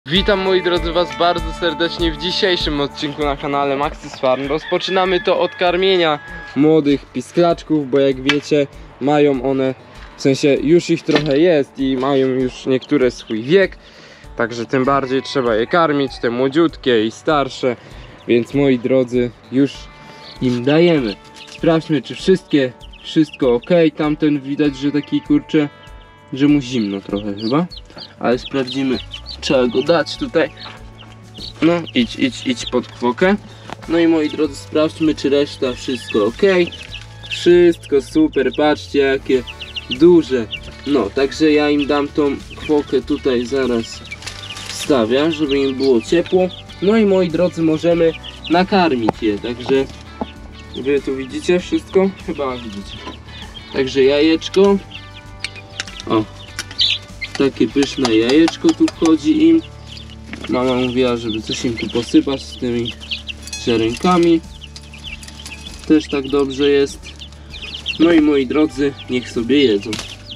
Witam moi drodzy was bardzo serdecznie w dzisiejszym odcinku na kanale Maxis Farm. Rozpoczynamy to od karmienia młodych pisklaczków, bo jak wiecie mają one, w sensie już ich trochę jest i mają już niektóre swój wiek. Także tym bardziej trzeba je karmić, te młodziutkie i starsze. Więc moi drodzy już im dajemy. Sprawdźmy czy wszystko ok. Tamten widać, że taki kurczę, że mu zimno trochę chyba. Ale sprawdzimy. Trzeba go dać tutaj. No idź pod kwokę. No i moi drodzy sprawdźmy czy reszta wszystko ok. Wszystko super, patrzcie jakie duże. No także ja im dam tą kwokę tutaj zaraz wstawiam, żeby im było ciepło. No i moi drodzy możemy nakarmić je. Także wy tu widzicie wszystko? Chyba widzicie. Także jajeczko. O, takie pyszne jajeczko tu wchodzi im. Mama mówiła, żeby coś im tu posypać z tymi ziarenkami. Też tak dobrze jest. No i moi drodzy, niech sobie jedzą.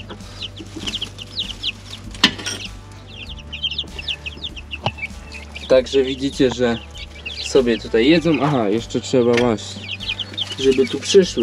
Także widzicie, że sobie tutaj jedzą. Aha, jeszcze trzeba właśnie, żeby tu przyszły.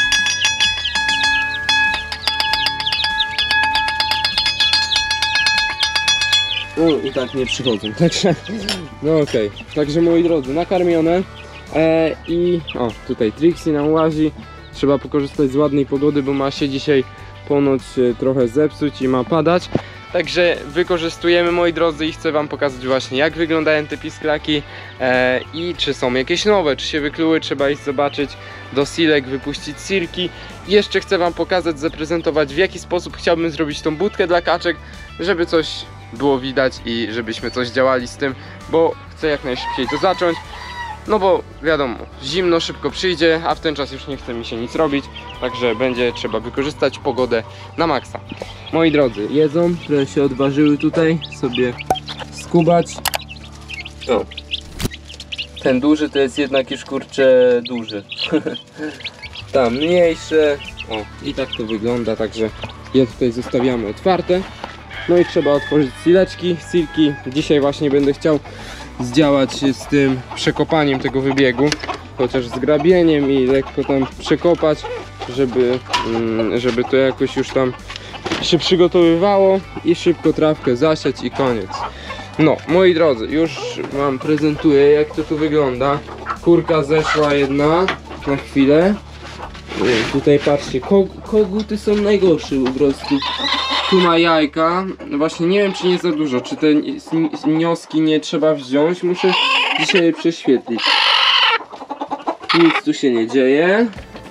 No i tak nie przychodzą, także no okej. Także moi drodzy, nakarmione i o, tutaj Trixie nam łazi. Trzeba pokorzystać z ładnej pogody, bo ma się dzisiaj ponoć trochę zepsuć i ma padać. Także wykorzystujemy moi drodzy i chcę wam pokazać właśnie jak wyglądają te pisklaki i czy są jakieś nowe, czy się wykluły, trzeba iść zobaczyć do silek, wypuścić silki. I jeszcze chcę wam pokazać, zaprezentować w jaki sposób chciałbym zrobić tą budkę dla kaczek, żeby coś było widać i żebyśmy coś działali z tym, bo chcę jak najszybciej to zacząć. No bo wiadomo, zimno szybko przyjdzie, a w ten czas już nie chce mi się nic robić. Także będzie trzeba wykorzystać pogodę na maksa. Moi drodzy, jedzą, które się odważyły tutaj sobie skubać. O, ten duży to jest jednak już kurczę duży. Tam mniejsze. O, i tak to wygląda, także je tutaj zostawiamy otwarte. No i trzeba otworzyć silki. Dzisiaj właśnie będę chciał zdziałać z tym przekopaniem tego wybiegu, chociaż z grabieniem i lekko tam przekopać, żeby to jakoś już tam się przygotowywało i szybko trawkę zasiać i koniec. No moi drodzy, już wam prezentuję jak to tu wygląda. Kurka zeszła jedna na chwilę. Tutaj patrzcie, koguty są najgorsze po prostu. Tu ma jajka, właśnie nie wiem czy nie za dużo, czy te wnioski nie trzeba wziąć, muszę dzisiaj je prześwietlić. Nic tu się nie dzieje.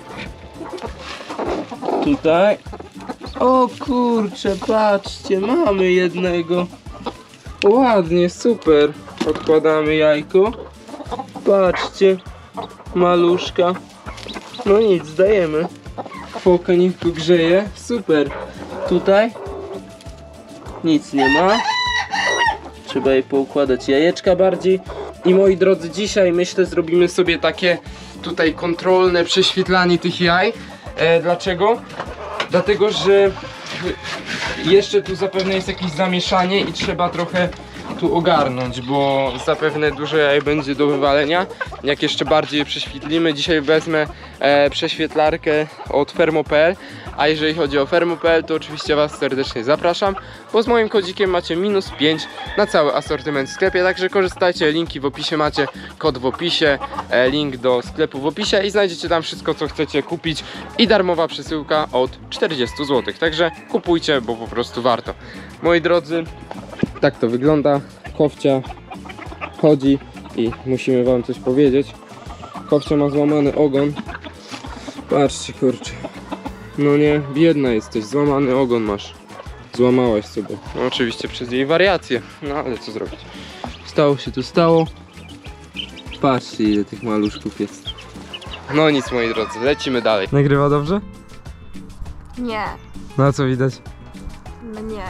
Tutaj. O kurczę, patrzcie, mamy jednego. Ładnie, super. Odkładamy jajko. Patrzcie, maluszka. No nic, dajemy. Foka niech go grzeje, super. Tutaj nic nie ma. Trzeba jej poukładać jajeczka bardziej. I moi drodzy, dzisiaj myślę zrobimy sobie takie tutaj kontrolne prześwietlanie tych jaj. Dlaczego? Dlatego, że jeszcze tu zapewne jest jakieś zamieszanie i trzeba trochę tu ogarnąć, bo zapewne dużo jaj będzie do wywalenia. Jak jeszcze bardziej je prześwietlimy, dzisiaj wezmę prześwietlarkę od Fermo.pl. A jeżeli chodzi o Fermo.pl, to oczywiście was serdecznie zapraszam, bo z moim kodzikiem macie -5 na cały asortyment w sklepie, także korzystajcie, linki w opisie macie, kod w opisie, link do sklepu w opisie i znajdziecie tam wszystko co chcecie kupić i darmowa przesyłka od 40 zł, także kupujcie, bo po prostu warto. Moi drodzy, tak to wygląda, Kowcia chodzi i musimy wam coś powiedzieć. Kowcia ma złamany ogon, patrzcie kurczę. No nie, biedna jesteś, złamany ogon masz. Złamałaś sobie. No oczywiście przez jej wariacje, no ale co zrobić. Stało się to stało. Patrzcie ile tych maluszków jest. No nic moi drodzy, lecimy dalej. Nagrywa dobrze? Nie, No a co widać? mnie.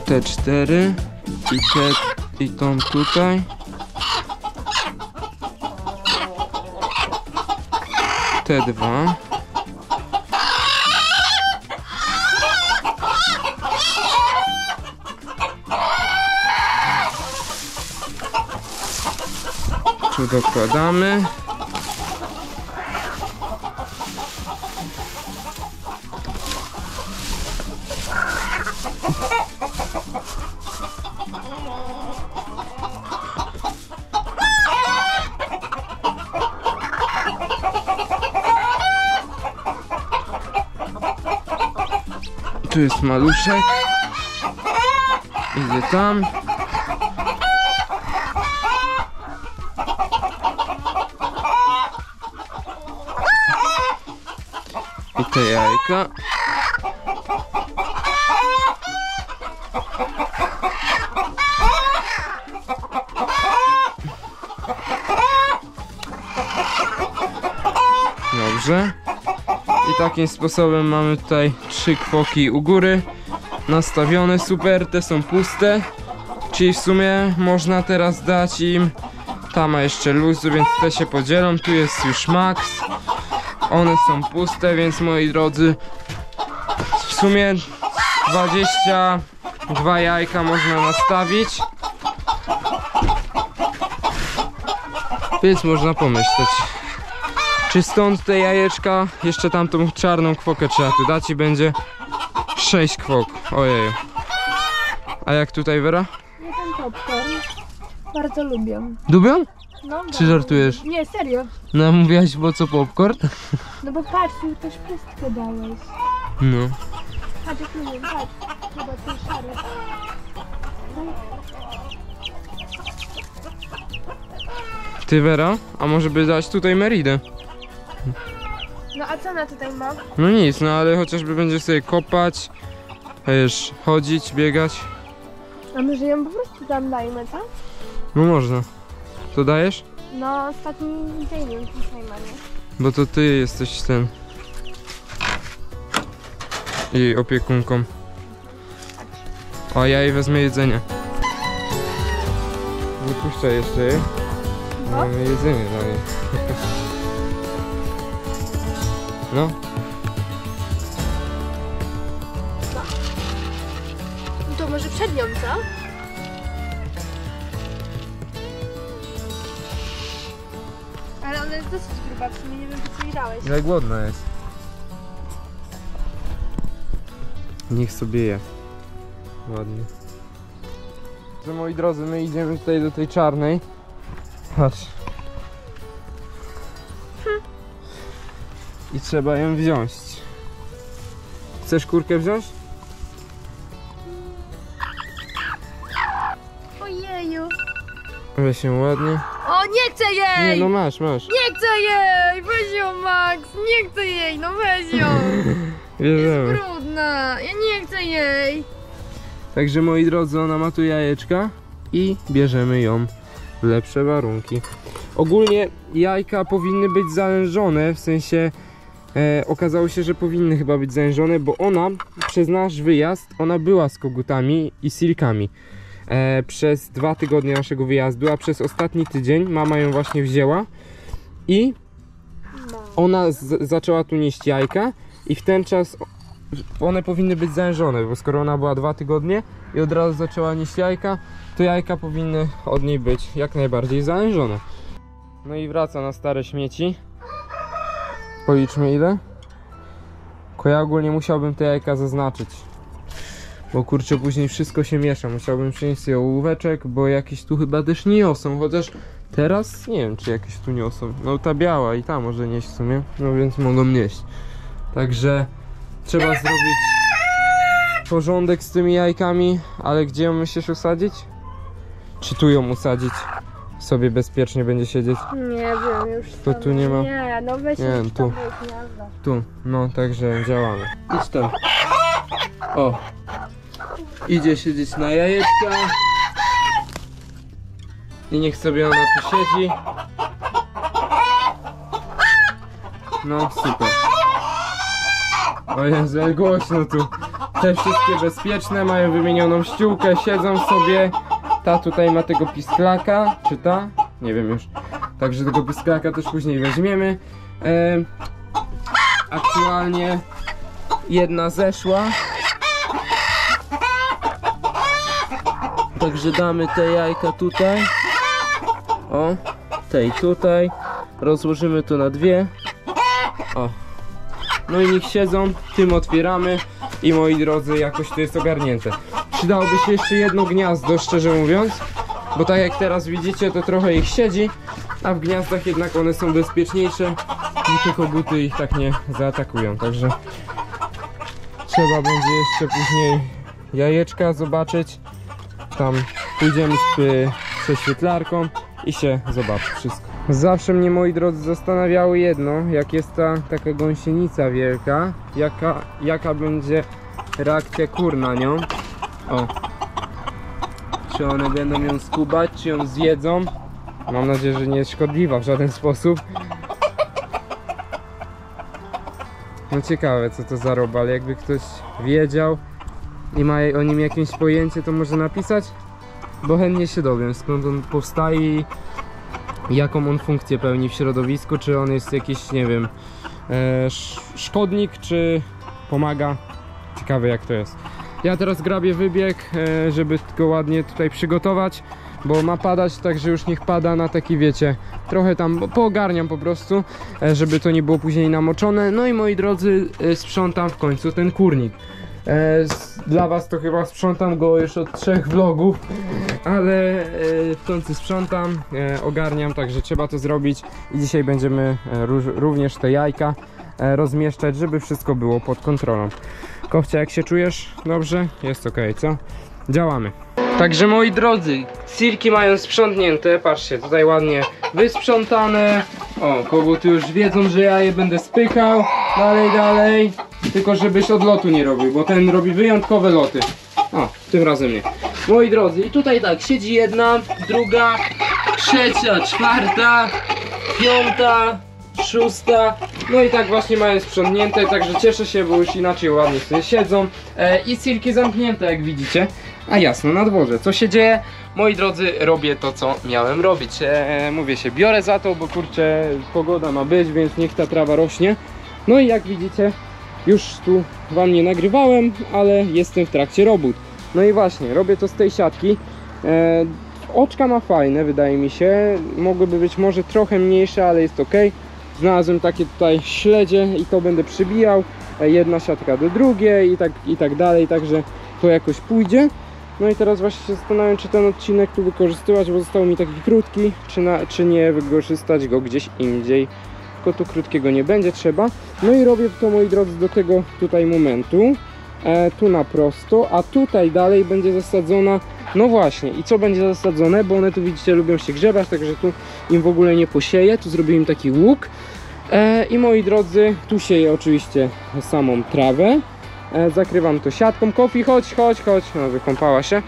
te 4 i tą tutaj. Te 2. Tu dokładamy. Tu jest maluszek. Idzie tam. I te jajka. Dobrze. I takim sposobem mamy tutaj 3 kwoki u góry nastawione, super, te są puste, czyli w sumie można teraz dać im, ta ma jeszcze luzu, więc te się podzielą, tu jest już max, one są puste, więc moi drodzy, w sumie 22 jajka można nastawić, więc można pomyśleć. Czy stąd te jajeczka, jeszcze tamtą czarną kwokę trzeba tu dać i będzie 6 kwok, ojeju. A jak tutaj, Wera? Ja ten popcorn bardzo lubię. Lubią? No, Czy żartujesz? Nie, serio. No mówiłaś, bo co popcorn? No bo patrz, tu też pustkę dałeś. No. Patrz, jak lubię, patrz. Chyba ten szary. Ty, Wera? A może by dać tutaj Meridę? No a co ona tutaj ma? No nic, no ale chociażby będzie sobie kopać, wiesz, chodzić, biegać. A może ją po prostu tam dajmy, co? No można. To dajesz? No ostatni dzień ją dzisiaj ma, nie? Bo to ty jesteś ten... jej opiekunką. A ja jej wezmę jedzenie. Wypuszczaj jeszcze je. No. Mamy jedzenie dla niej. No. To może przed nią, co? Ale ona jest dosyć gruba, w sumie nie wiem, co jej dałeś. Jak głodna jest. Niech sobie je. Ładnie. To, moi drodzy, my idziemy tutaj do tej czarnej. Patrz. I trzeba ją wziąć. Chcesz kurkę wziąć? Ojeju. Weź się ładnie. O, nie chcę jej! Nie, no masz. Nie chcę jej! Weź ją, Max! Nie chcę jej, no weź ją! Bierzemy. Jest brudna! Ja nie chcę jej! Także, moi drodzy, ona ma tu jajeczka i bierzemy ją w lepsze warunki. Ogólnie jajka powinny być zawężone, w sensie okazało się, że powinny chyba być zawężone, bo ona przez nasz wyjazd, ona była z kogutami i silkami. Przez 2 tygodnie naszego wyjazdu, a przez ostatni tydzień mama ją właśnie wzięła i ona zaczęła tu nieść jajka i w ten czas one powinny być zawężone, bo skoro ona była 2 tygodnie i od razu zaczęła nieść jajka, to jajka powinny od niej być jak najbardziej zawężone. No i wraca na stare śmieci. Policzmy ile. Tylko ja ogólnie musiałbym te jajka zaznaczyć, bo kurczę, później wszystko się miesza. Musiałbym przynieść sobie ołóweczek, bo jakieś tu chyba też nie niosą, chociaż teraz nie wiem, czy jakieś tu niosą. No ta biała i ta może nieść w sumie, no więc mogą nieść. Także trzeba zrobić porządek z tymi jajkami, ale gdzie ją myślisz usadzić? Czy tu ją usadzić? Sobie bezpiecznie będzie siedzieć? Nie wiem, już To tu nie ma? Nie, no weź Nie, już tu. tam weź gniazdo. Tu, no także działamy. Idź tam. O. Idzie siedzieć na jajeczka. I niech sobie ona tu siedzi. No super. O Jezu, jak głośno tu. Te wszystkie bezpieczne, mają wymienioną ściółkę, siedzą sobie. Ta tutaj ma tego pisklaka, czy ta? Nie wiem już. Także tego pisklaka też później weźmiemy. Aktualnie jedna zeszła. Także damy te jajka tutaj. O, tej tutaj. Rozłożymy to na dwie. O. No i niech siedzą, tym otwieramy. I moi drodzy, jakoś to jest ogarnięte. Przydałoby się jeszcze jedno gniazdo, szczerze mówiąc. Bo tak jak teraz widzicie, to trochę ich siedzi. A w gniazdach jednak one są bezpieczniejsze. I te koguty ich tak nie zaatakują. Także trzeba będzie jeszcze później jajeczka zobaczyć. Tam pójdziemy z prześwietlarką i się zobaczy wszystko. Zawsze mnie, moi drodzy, zastanawiało jedno, jak jest taka gąsienica wielka, jaka będzie reakcja kur na nią. O. Czy one będą ją skubać, czy ją zjedzą? Mam nadzieję, że nie jest szkodliwa w żaden sposób. No ciekawe, co to za robal, jakby ktoś wiedział i ma o nim jakieś pojęcie, to może napisać, bo chętnie się dowiem, skąd on powstaje i jaką on funkcję pełni w środowisku, czy on jest jakiś, nie wiem, szkodnik, czy pomaga. Ciekawe, jak to jest. Ja teraz grabię wybieg, żeby go ładnie tutaj przygotować, bo ma padać, także już niech pada na taki, wiecie, trochę tam poogarniam po prostu, żeby to nie było później namoczone. No i moi drodzy, sprzątam w końcu ten kurnik. Dla was to chyba sprzątam go już od 3 vlogów, ale w końcu sprzątam, ogarniam, także trzeba to zrobić i dzisiaj będziemy również te jajka rozmieszczać, żeby wszystko było pod kontrolą. Kowcia, jak się czujesz? Dobrze? Jest ok, co? Działamy. Także moi drodzy, cirki mają sprzątnięte, patrzcie, tutaj ładnie wysprzątane. O, koguty już wiedzą, że ja je będę spykał. Dalej. Tylko żebyś odlotu nie robił, bo ten robi wyjątkowe loty. O, tym razem nie. Moi drodzy, i tutaj tak, siedzi jedna, druga, trzecia, czwarta, piąta, szósta. No i tak właśnie mają sprzątnięte, także cieszę się, bo już inaczej ładnie sobie siedzą. I cirki zamknięte, jak widzicie. A jasno, na dworze, co się dzieje? Moi drodzy, robię to, co miałem robić. Mówię się, biorę za to, bo kurczę, pogoda ma być, więc niech ta trawa rośnie. No i jak widzicie, już tu wam nie nagrywałem, ale jestem w trakcie robót. No i właśnie, robię to z tej siatki. Oczka ma fajne, wydaje mi się. Mogłyby być może trochę mniejsze, ale jest ok. Znalazłem takie tutaj śledzie i to będę przybijał. Jedna siatka do drugiej i tak dalej, także to jakoś pójdzie. No i teraz właśnie się zastanawiam, czy ten odcinek tu wykorzystywać, bo został mi taki krótki, czy nie wykorzystać go gdzieś indziej. Tylko tu krótkiego nie będzie trzeba. No i robię to, moi drodzy, do tego tutaj momentu. Tu na prosto, a tutaj dalej będzie zasadzona. No właśnie, i co będzie zasadzone, bo one tu widzicie lubią się grzebać, także tu im w ogóle nie posieję. Tu zrobiłem taki łuk. I moi drodzy, tu sieję oczywiście samą trawę. Zakrywam to siatką. Kofi, chodź. No, wykąpała się.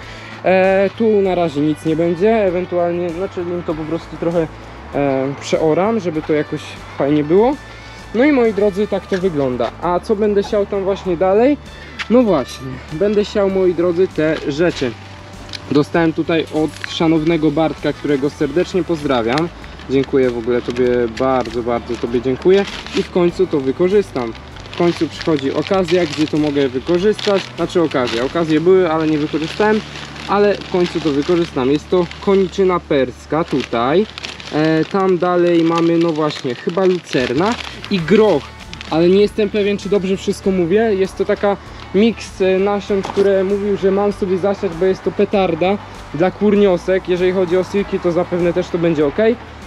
Tu na razie nic nie będzie, ewentualnie, znaczy im to po prostu trochę przeoram, żeby to jakoś fajnie było. No i moi drodzy, tak to wygląda. A co będę siał tam właśnie dalej? No właśnie, będę siał, moi drodzy, te rzeczy. Dostałem tutaj od szanownego Bartka, którego serdecznie pozdrawiam. Dziękuję w ogóle tobie, bardzo tobie dziękuję. I w końcu to wykorzystam. W końcu przychodzi okazja, gdzie to mogę wykorzystać. Znaczy okazje były, ale nie wykorzystałem. Ale w końcu to wykorzystam. Jest to koniczyna perska tutaj. Tam dalej mamy, no właśnie, chyba lucerna i groch. Ale nie jestem pewien, czy dobrze wszystko mówię. Jest to taka miks nasion, które mówił, że mam sobie zasiać, bo jest to petarda dla kurniosek. Jeżeli chodzi o sylki, to zapewne też to będzie ok.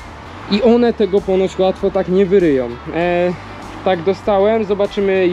I one tego ponoć łatwo tak nie wyryją. Tak dostałem, zobaczymy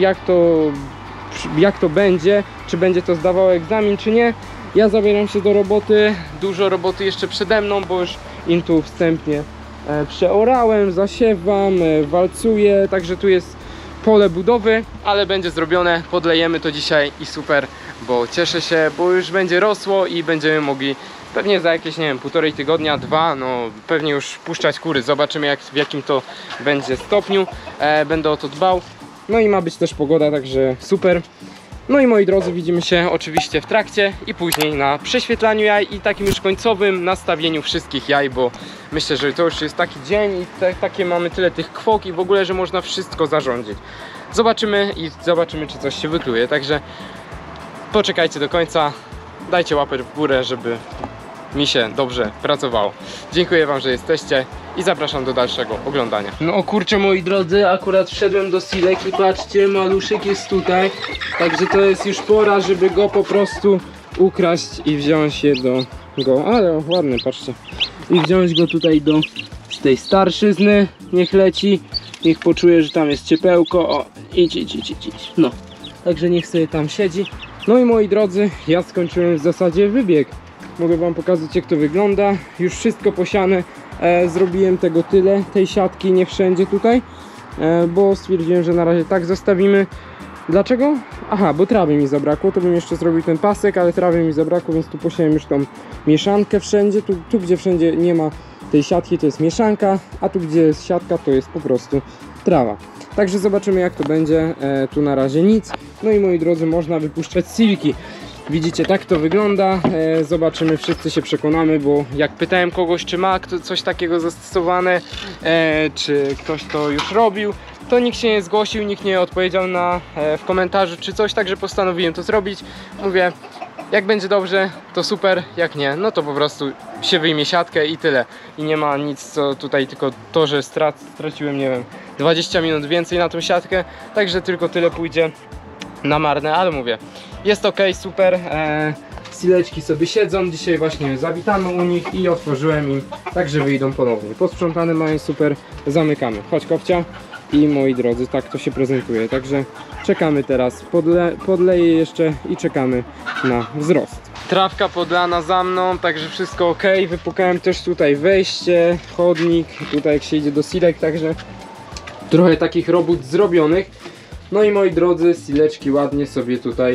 jak to będzie, czy będzie to zdawało egzamin, czy nie. Ja zabieram się do roboty, dużo roboty jeszcze przede mną, bo już im tu wstępnie przeorałem, zasiewam, walcuję, także tu jest pole budowy, ale będzie zrobione, podlejemy to dzisiaj i super, bo cieszę się, bo już będzie rosło i będziemy mogli pewnie za jakieś, nie wiem, 1,5 tygodnia, 2, no pewnie już puszczać kury, zobaczymy w jakim to będzie stopniu, będę o to dbał. No i ma być też pogoda, także super. No i moi drodzy, widzimy się oczywiście w trakcie i później na prześwietlaniu jaj i takim już końcowym nastawieniu wszystkich jaj, bo myślę, że to już jest taki dzień i takie mamy tyle tych kwok i w ogóle, że można wszystko zarządzić. Zobaczymy czy coś się wykluje, także poczekajcie do końca, dajcie łapę w górę, żeby mi się dobrze pracowało. Dziękuję wam, że jesteście i zapraszam do dalszego oglądania. No kurczę, moi drodzy, akurat wszedłem do Silek i patrzcie, maluszek jest tutaj. Także to jest już pora, żeby go po prostu ukraść i wziąć je do go. Ale ładny, patrzcie. I wziąć go tutaj z tej starszyzny. Niech leci, niech poczuje, że tam jest ciepełko. O, idź. No, także niech sobie tam siedzi. No i moi drodzy, ja skończyłem w zasadzie wybieg. Mogę wam pokazać, jak to wygląda. Już wszystko posiane. Zrobiłem tego tyle, tej siatki nie wszędzie tutaj, bo stwierdziłem, że na razie tak zostawimy. Dlaczego? Aha, bo trawy mi zabrakło, to bym jeszcze zrobił ten pasek, ale trawy mi zabrakło, więc tu posiałem już tą mieszankę wszędzie. Tu gdzie wszędzie nie ma tej siatki, to jest mieszanka, a tu gdzie jest siatka, to jest po prostu trawa. Także zobaczymy, jak to będzie. Tu na razie nic. No i moi drodzy, można wypuszczać silki. Widzicie, tak to wygląda. Zobaczymy, wszyscy się przekonamy, bo jak pytałem kogoś, czy ma coś takiego zastosowane, czy ktoś to już robił, to nikt się nie zgłosił, nikt nie odpowiedział w komentarzu czy coś, także postanowiłem to zrobić. Mówię, jak będzie dobrze, to super, jak nie, no to po prostu się wyjmie siatkę i tyle. I nie ma nic, co tutaj, tylko to, że straciłem, nie wiem, 20 minut więcej na tą siatkę, także tylko tyle pójdzie na marne, ale mówię, jest ok, super. Sileczki sobie siedzą, dzisiaj właśnie zawitamy u nich i otworzyłem im, także wyjdą ponownie. Posprzątane mają, super, zamykamy. Chodź, Kopcia. I moi drodzy, tak to się prezentuje, także czekamy teraz, podleję jeszcze i czekamy na wzrost. Trawka podlana za mną, także wszystko ok. Wypukałem też tutaj wejście, chodnik, tutaj jak się idzie do silek, także trochę takich robót zrobionych. No i moi drodzy, sileczki ładnie sobie tutaj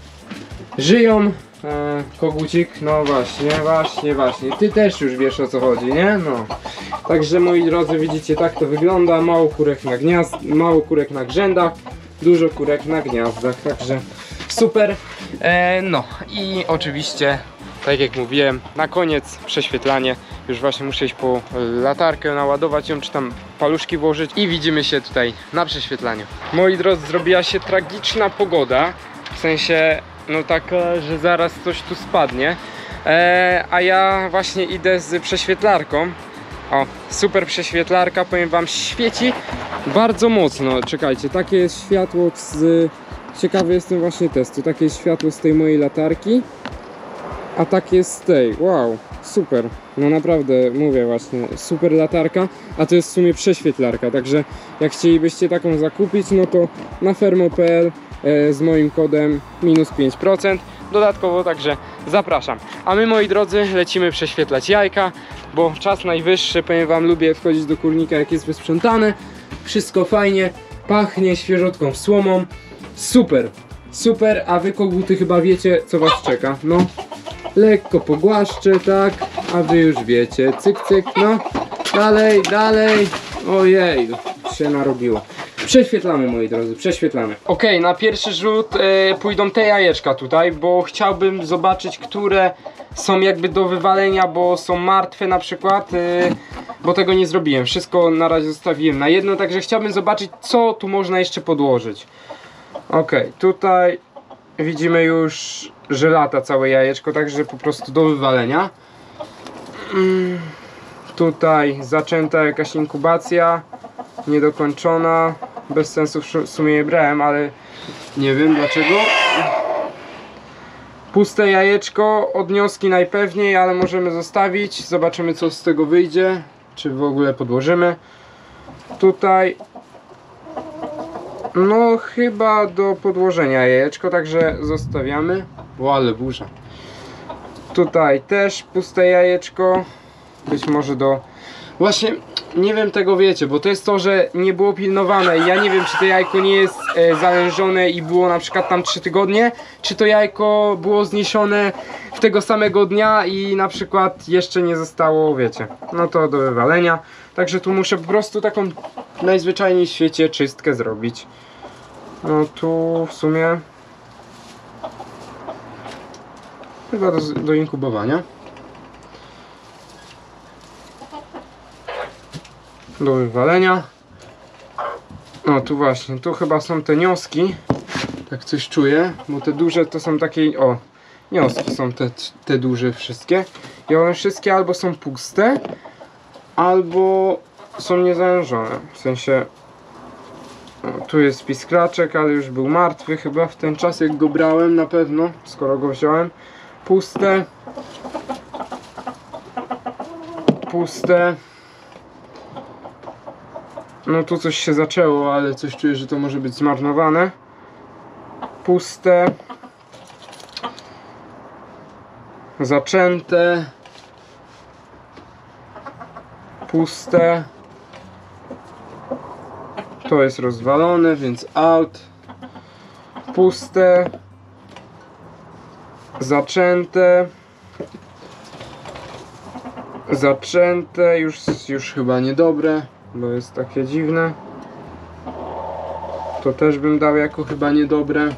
żyją. Kogucik, no właśnie, ty też już wiesz, o co chodzi, nie? No. Także moi drodzy, widzicie, tak to wygląda. Mało kurek na grzędach, dużo kurek na gniazdach, także super. No i oczywiście, tak jak mówiłem, na koniec prześwietlanie. Już właśnie muszę iść po latarkę, naładować ją, czy tam paluszki włożyć i widzimy się tutaj na prześwietlaniu. Moi drodzy, zrobiła się tragiczna pogoda, w sensie no taka, że zaraz coś tu spadnie, a ja właśnie idę z prześwietlarką. O, super prześwietlarka, powiem wam, świeci bardzo mocno. Czekajcie, takie jest światło ciekawy jestem właśnie testu. Takie jest światło z tej mojej latarki, a takie jest z tej. Wow, super. No naprawdę, mówię właśnie, super latarka, a to jest w sumie prześwietlarka. Także jak chcielibyście taką zakupić, no to na fermo.pl z moim kodem -5% dodatkowo, także zapraszam. A my, moi drodzy, lecimy prześwietlać jajka, bo czas najwyższy. Powiem wam, lubię wchodzić do kurnika, jak jest wysprzątane, wszystko fajnie, pachnie świeżutką słomą, super, super. A wy, koguty, chyba wiecie, co was czeka. No, lekko pogłaszczę, tak, a wy już wiecie, cyk, cyk, no, dalej, ojej, się narobiło. Prześwietlamy, moi drodzy, prześwietlamy. Ok, na pierwszy rzut pójdą te jajeczka tutaj, bo chciałbym zobaczyć, które są jakby do wywalenia, bo są martwe na przykład, bo tego nie zrobiłem. Wszystko na razie zostawiłem na jedno, także chciałbym zobaczyć, co tu można jeszcze podłożyć. Ok, tutaj widzimy już, że lata całe jajeczko, także po prostu do wywalenia. Tutaj zaczęta jakaś inkubacja, niedokończona. Bez sensu w sumie je brałem, ale nie wiem dlaczego. Puste jajeczko, odnioski najpewniej, ale możemy zostawić. Zobaczymy, co z tego wyjdzie, czy w ogóle podłożymy. Tutaj no chyba do podłożenia jajeczko, także zostawiamy. O, ale burza. Tutaj też puste jajeczko, być może do... Właśnie nie wiem tego, wiecie, bo to jest to, że nie było pilnowane i ja nie wiem, czy to jajko nie jest zalężone i było na przykład tam 3 tygodnie, czy to jajko było zniesione w tego samego dnia i na przykład jeszcze nie zostało, wiecie, no to do wywalenia. Także tu muszę po prostu taką najzwyczajniej w świecie czystkę zrobić. No tu w sumie chyba do inkubowania. Do wywalenia. No tu właśnie, tu chyba są te nioski. Tak coś czuję, bo te duże to są takie, o, nioski są te duże wszystkie. I one wszystkie albo są puste, albo są niezałączone. W sensie, o, tu jest pisklaczek, ale już był martwy chyba w ten czas, jak go brałem, na pewno, skoro go wziąłem. Puste. Puste. No tu coś się zaczęło, ale coś czuję, że to może być zmarnowane. Puste. Zaczęte. Puste. To jest rozwalone, więc out. Puste. Zaczęte. Zaczęte. Już chyba niedobre, bo jest takie dziwne. To też bym dał jako chyba niedobre.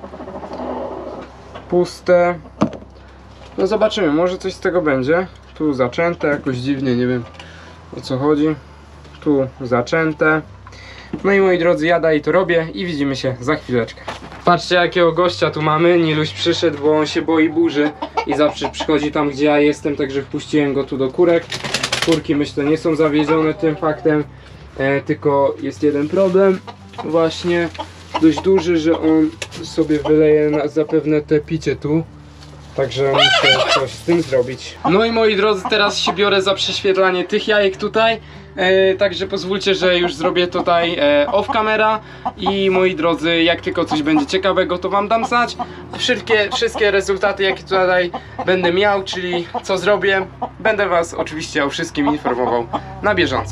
Puste. No zobaczymy, może coś z tego będzie. Tu zaczęte, jakoś dziwnie, nie wiem o co chodzi. Tu zaczęte. No i moi drodzy, ja dalej to robię i widzimy się za chwileczkę. Patrzcie, jakiego gościa tu mamy. Niluś przyszedł, bo on się boi burzy i zawsze przychodzi tam, gdzie ja jestem, także wpuściłem go tu do kurek. Kurki, myślę, nie są zawiedzione tym faktem, tylko jest jeden problem właśnie dość duży, że on sobie wyleje zapewne te picie tu. Także muszę coś z tym zrobić. No i moi drodzy, teraz się biorę za prześwietlanie tych jajek tutaj. Także pozwólcie, że już zrobię tutaj off camera. I moi drodzy, jak tylko coś będzie ciekawego, to wam dam znać. Wszystkie rezultaty, jakie tutaj będę miał, czyli co zrobię, będę was oczywiście o wszystkim informował na bieżąco.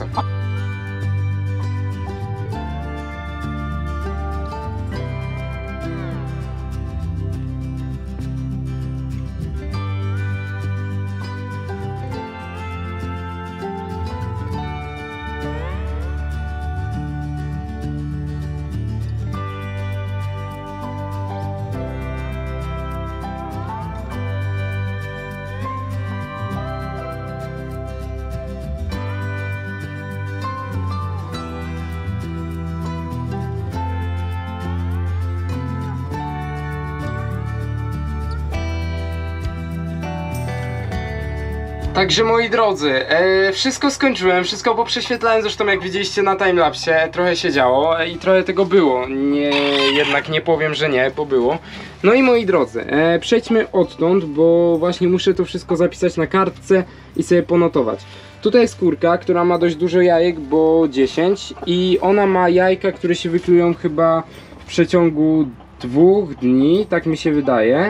Także moi drodzy, wszystko skończyłem, wszystko poprześwietlałem, zresztą jak widzieliście na timelapsie, trochę się działo i trochę tego było, jednak nie powiem, że nie, bo było. No i moi drodzy, przejdźmy odtąd, bo właśnie muszę to wszystko zapisać na kartce i sobie ponotować. Tutaj jest kurka, która ma dość dużo jajek, bo 10 i ona ma jajka, które się wyklują chyba w przeciągu 2 dni, tak mi się wydaje.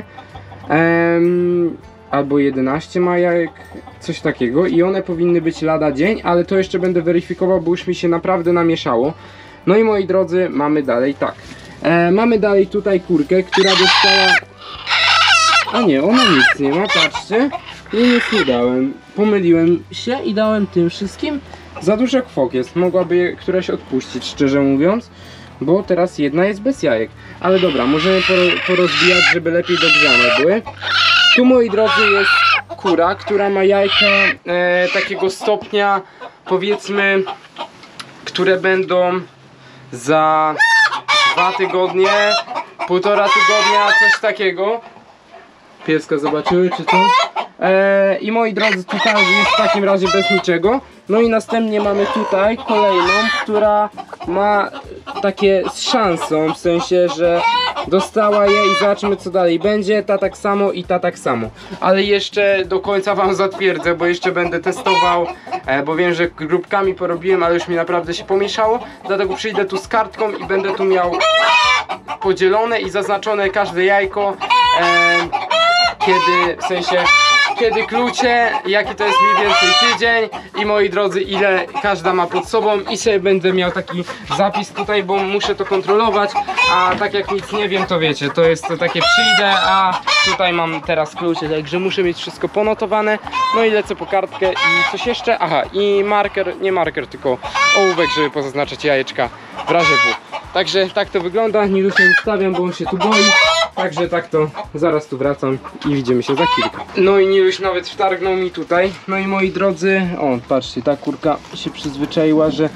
Albo 11 ma jajek, coś takiego i one powinny być lada dzień, ale to jeszcze będę weryfikował, bo już mi się naprawdę namieszało. No i moi drodzy, mamy dalej tak. Mamy dalej tutaj kurkę, która dostała... A nie, ona nic nie ma, patrzcie. I nic nie dałem. Pomyliłem się i dałem tym wszystkim. Za dużo kwok jest, mogłaby któraś odpuścić, szczerze mówiąc. Bo teraz jedna jest bez jajek. Ale dobra, możemy porozbijać, żeby lepiej dogrzane były. Tu moi drodzy jest kura, która ma jajka takiego stopnia, powiedzmy, które będą za 2 tygodnie, 1,5 tygodnia, coś takiego. Pieska zobaczyły czy to? I moi drodzy, tutaj jest w takim razie bez niczego. No i następnie mamy tutaj kolejną, która ma takie z szansą, w sensie, że dostała je i zobaczymy co dalej będzie. Ta tak samo i ta tak samo. Ale jeszcze do końca wam zatwierdzę, bo jeszcze będę testował, bo wiem, że grupkami porobiłem, ale już mi naprawdę się pomieszało. Dlatego przyjdę tu z kartką i będę tu miał podzielone i zaznaczone każde jajko, kiedy, w sensie, kiedy klucie, jaki to jest mniej więcej tydzień i moi drodzy, ile każda ma pod sobą i sobie będę miał taki zapis tutaj, bo muszę to kontrolować, a tak jak nic nie wiem, to wiecie, to jest to takie przyjdę, a tutaj mam teraz klucie, także muszę mieć wszystko ponotowane. No i lecę po kartkę i coś jeszcze, aha, i marker, nie marker, tylko ołówek, żeby pozaznaczać jajeczka w razie W. Także tak to wygląda, Nilusia nie stawiam, bo on się tu boi. Także tak to zaraz tu wracam i widzimy się za chwilkę. No i Niluś nawet wtargnął mi tutaj. No i moi drodzy, o patrzcie, ta kurka się przyzwyczaiła, że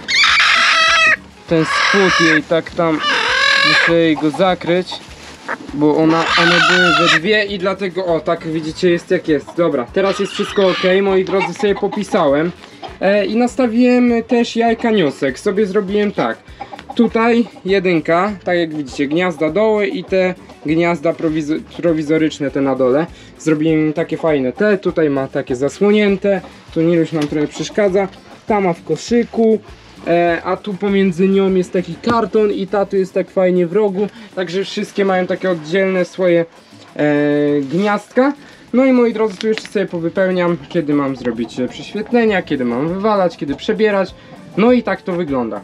ten spód jej tak tam, muszę jej go zakryć, bo one były we dwie i dlatego, o tak widzicie, jest jak jest. Dobra, teraz jest wszystko ok, moi drodzy, sobie popisałem i nastawiłem też jajka niosek. Sobie zrobiłem tak, tutaj jedynka, tak jak widzicie, gniazda doły i te gniazda prowizoryczne, te na dole. Zrobiłem im takie fajne, te tutaj ma takie zasłonięte, tu Niluś nam trochę przeszkadza, ta ma w koszyku. A tu pomiędzy nią jest taki karton i ta tu jest tak fajnie w rogu. Także wszystkie mają takie oddzielne swoje gniazdka. No i moi drodzy, tu jeszcze sobie powypełniam, kiedy mam zrobić prześwietlenia, kiedy mam wywalać, kiedy przebierać. No i tak to wygląda.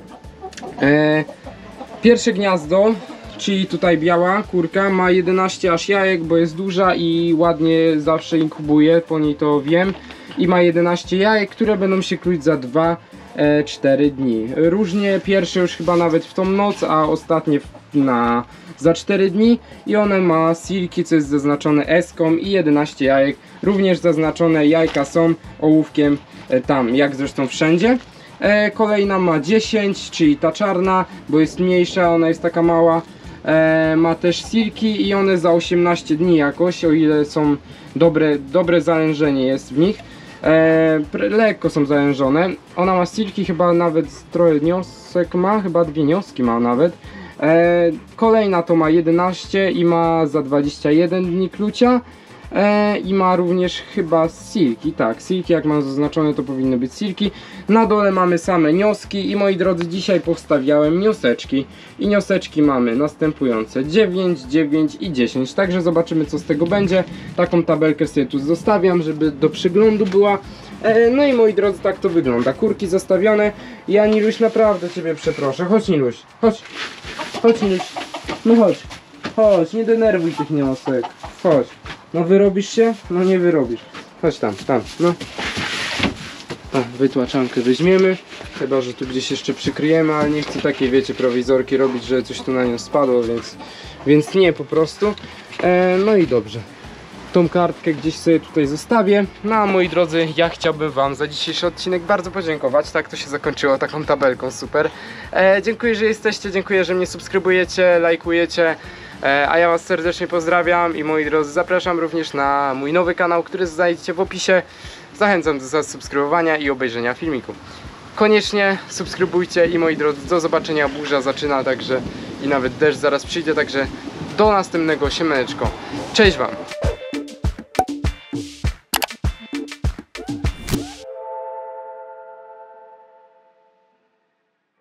Pierwsze gniazdo, czyli tutaj biała kurka, ma 11 aż jajek, bo jest duża i ładnie zawsze inkubuje, po niej to wiem. I ma 11 jajek, które będą się kluć za 2-4 dni. Różnie, pierwsze już chyba nawet w tą noc, a ostatnie za 4 dni. I one ma silki, co jest zaznaczone S-ką i 11 jajek. Również zaznaczone jajka są ołówkiem tam, jak zresztą wszędzie. Kolejna ma 10, czyli ta czarna, bo jest mniejsza, ona jest taka mała. Ma też silki i one za 18 dni jakoś, o ile są dobre zalężenie jest w nich. Lekko są zalężone. Ona ma silki, chyba nawet trochę niosek ma, chyba 2 nioski ma nawet. Kolejna to ma 11 i ma za 21 dni klucia. I ma również chyba silki, tak, silki jak mam zaznaczone to powinny być silki. Na dole mamy same nioski i moi drodzy, dzisiaj postawiałem nioseczki. I nioseczki mamy następujące 9, 9 i 10, także zobaczymy co z tego będzie. Taką tabelkę sobie tu zostawiam, żeby do przyglądu była. No i moi drodzy, tak to wygląda, kurki zostawione. Ja Niluś naprawdę ciebie przeproszę, chodź Niluś, chodź Niluś, no chodź, nie denerwuj tych niosek, chodź. No wyrobisz się? No nie wyrobisz. Chodź tam, no. O, wytłaczankę weźmiemy. Chyba, że tu gdzieś jeszcze przykryjemy, ale nie chcę takiej, wiecie, prowizorki robić, że coś tu na nią spadło, więc nie po prostu. No i dobrze. Tą kartkę gdzieś sobie tutaj zostawię. No a moi drodzy, ja chciałbym wam za dzisiejszy odcinek bardzo podziękować. Tak to się zakończyło, taką tabelką, super. Dziękuję, że jesteście, dziękuję, że mnie subskrybujecie, lajkujecie. A ja was serdecznie pozdrawiam i moi drodzy, zapraszam również na mój nowy kanał, który znajdziecie w opisie. Zachęcam do zasubskrybowania i obejrzenia filmiku. Koniecznie subskrybujcie i moi drodzy, do zobaczenia, burza zaczyna, także i nawet deszcz zaraz przyjdzie, także do następnego, siemaneczko. Cześć wam!